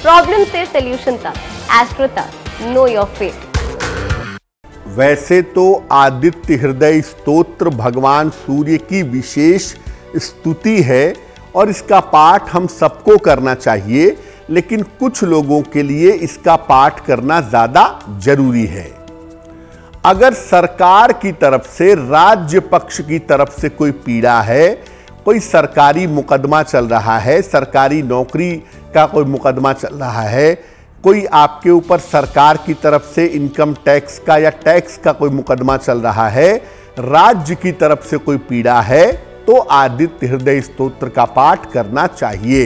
Problem से solution तक, astro तक, नो योर फेट। वैसे तो आदित्य हृदय स्तोत्र भगवान सूर्य की विशेष स्तुति है और इसका पाठ हम सबको करना चाहिए, लेकिन कुछ लोगों के लिए इसका पाठ करना ज्यादा जरूरी है। अगर सरकार की तरफ से, राज्य पक्ष की तरफ से कोई पीड़ा है, कोई सरकारी मुकदमा चल रहा है, सरकारी नौकरी का कोई मुकदमा चल रहा है, कोई आपके ऊपर सरकार की तरफ से इनकम टैक्स का या टैक्स का कोई मुकदमा चल रहा है, राज्य की तरफ से कोई पीड़ा है, तो आदित्य हृदय स्तोत्र का पाठ करना चाहिए।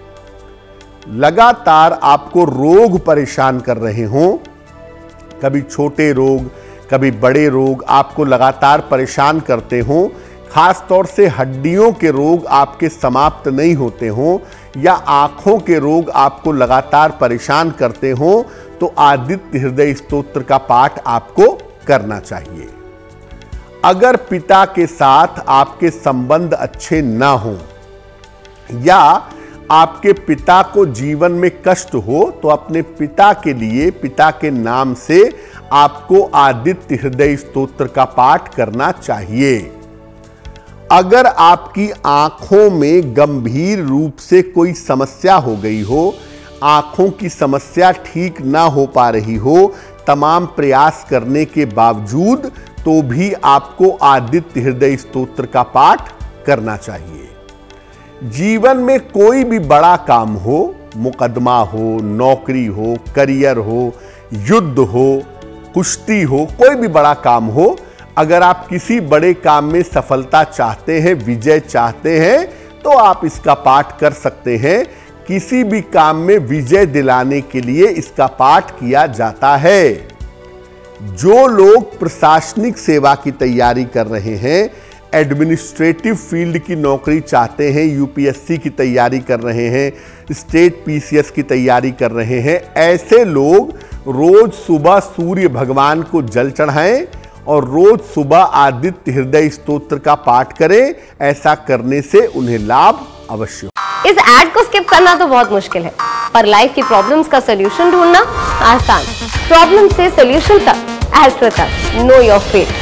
लगातार आपको रोग परेशान कर रहे हों, कभी छोटे रोग, कभी बड़े रोग आपको लगातार परेशान करते हों, खास तौर से हड्डियों के रोग आपके समाप्त नहीं होते हों, या आंखों के रोग आपको लगातार परेशान करते हों, तो आदित्य हृदय स्तोत्र का पाठ आपको करना चाहिए। अगर पिता के साथ आपके संबंध अच्छे ना हों या आपके पिता को जीवन में कष्ट हो, तो अपने पिता के लिए, पिता के नाम से आपको आदित्य हृदय स्तोत्र का पाठ करना चाहिए। अगर आपकी आंखों में गंभीर रूप से कोई समस्या हो गई हो, आंखों की समस्या ठीक ना हो पा रही हो, तमाम प्रयास करने के बावजूद, तो भी आपको आदित्य हृदय स्तोत्र का पाठ करना चाहिए। जीवन में कोई भी बड़ा काम हो, मुकदमा हो, नौकरी हो, करियर हो, युद्ध हो, कुश्ती हो, कोई भी बड़ा काम हो, अगर आप किसी बड़े काम में सफलता चाहते हैं, विजय चाहते हैं, तो आप इसका पाठ कर सकते हैं। किसी भी काम में विजय दिलाने के लिए इसका पाठ किया जाता है। जो लोग प्रशासनिक सेवा की तैयारी कर रहे हैं, एडमिनिस्ट्रेटिव फील्ड की नौकरी चाहते हैं, यूपीएससी की तैयारी कर रहे हैं, स्टेट पीसीएस की तैयारी कर रहे हैं, ऐसे लोग रोज सुबह सूर्य भगवान को जल चढ़ाएं और रोज सुबह आदित्य हृदय स्तोत्र का पाठ करें। ऐसा करने से उन्हें लाभ अवश्य हो। इस एड को स्किप करना तो बहुत मुश्किल है, पर लाइफ की प्रॉब्लम्स का सोल्यूशन ढूंढना आसान। प्रॉब्लम से सोल्यूशन तक, एस्ट्रो तक, नो योर फेट।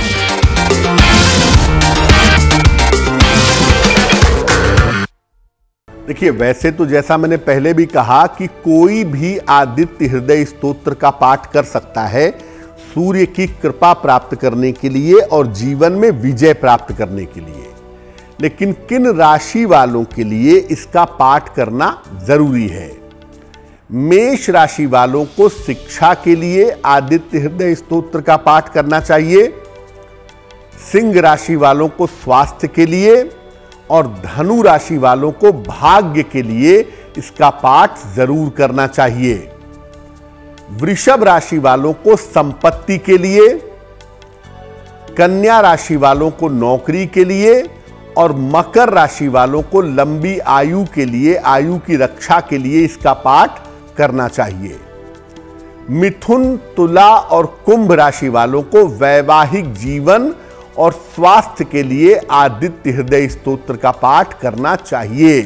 देखिए, वैसे तो जैसा मैंने पहले भी कहा कि कोई भी आदित्य हृदय स्तोत्र का पाठ कर सकता है सूर्य की कृपा प्राप्त करने के लिए और जीवन में विजय प्राप्त करने के लिए, लेकिन किन राशि वालों के लिए इसका पाठ करना जरूरी है। मेष राशि वालों को शिक्षा के लिए आदित्य हृदय स्तोत्र का पाठ करना चाहिए। सिंह राशि वालों को स्वास्थ्य के लिए और धनु राशि वालों को भाग्य के लिए इसका पाठ जरूर करना चाहिए। वृषभ राशि वालों को संपत्ति के लिए, कन्या राशि वालों को नौकरी के लिए और मकर राशि वालों को लंबी आयु के लिए, आयु की रक्षा के लिए इसका पाठ करना चाहिए। मिथुन, तुला और कुंभ राशि वालों को वैवाहिक जीवन और स्वास्थ्य के लिए आदित्य हृदय स्तोत्र का पाठ करना चाहिए।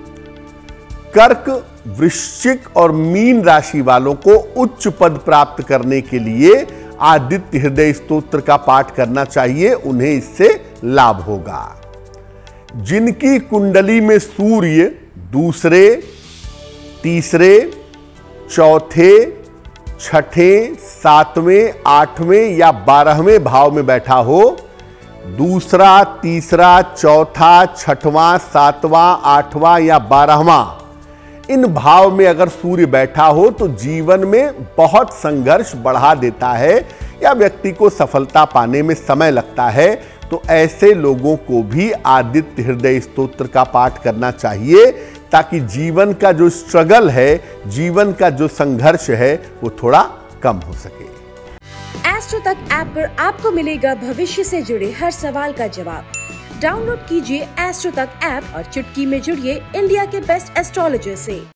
कर्क, वृश्चिक और मीन राशि वालों को उच्च पद प्राप्त करने के लिए आदित्य हृदय स्तोत्र का पाठ करना चाहिए, उन्हें इससे लाभ होगा। जिनकी कुंडली में सूर्य दूसरे, तीसरे, चौथे, छठे, सातवें, आठवें या 12वें भाव में बैठा हो, दूसरा, तीसरा, चौथा, छठवां, सातवां, आठवां या 12वां, इन भाव में अगर सूर्य बैठा हो तो जीवन में बहुत संघर्ष बढ़ा देता है या व्यक्ति को सफलता पाने में समय लगता है। तो ऐसे लोगों को भी आदित्य हृदय स्तोत्र का पाठ करना चाहिए, ताकि जीवन का जो स्ट्रगल है, जीवन का जो संघर्ष है, वो थोड़ा कम हो सके। एस्ट्रो तक ऐप पर आपको मिलेगा भविष्य से जुड़े हर सवाल का जवाब। डाउनलोड कीजिए एस्ट्रो तक ऐप और चुटकी में जुड़िए इंडिया के बेस्ट एस्ट्रोलॉजर से।